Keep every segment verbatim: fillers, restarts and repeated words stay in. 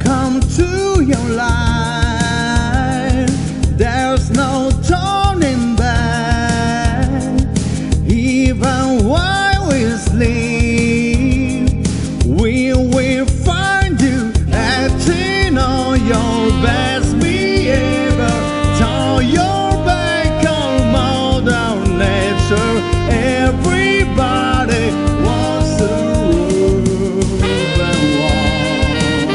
come to your life, there's no turning back. Even while we sleep, we will find you acting on your best behavior. Turn your back on Mother Nature. Everybody wants to rule and walk.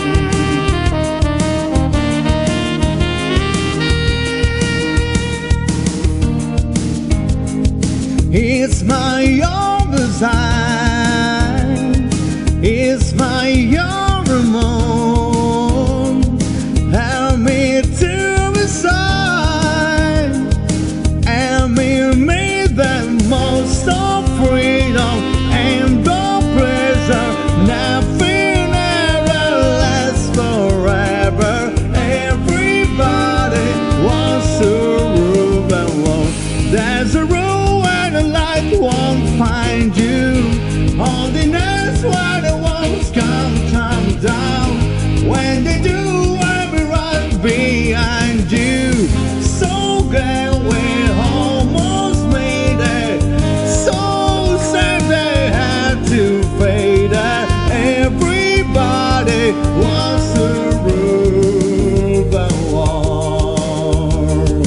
It's my own design. It's my own remote. Help me to decide. And me make the most of freedom and the pleasure. Nothing ever lasts forever. Everybody wants to rule the world. There's a rule where the light won't find you. On the next where the walls come, come down. When they do, I'll be right behind you. So glad we almost made it. So sad they had to fade it. Everybody wants to rule the world.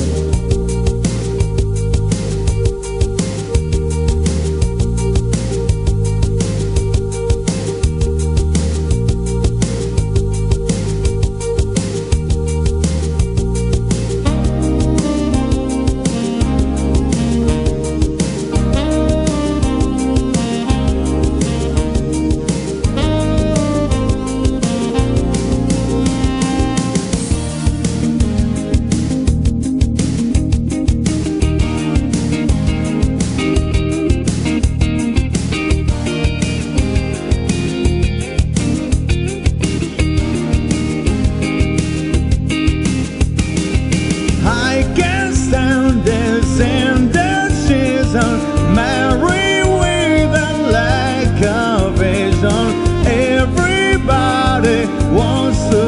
I can't stand this indecision, married with a lack of vision. Everybody wants to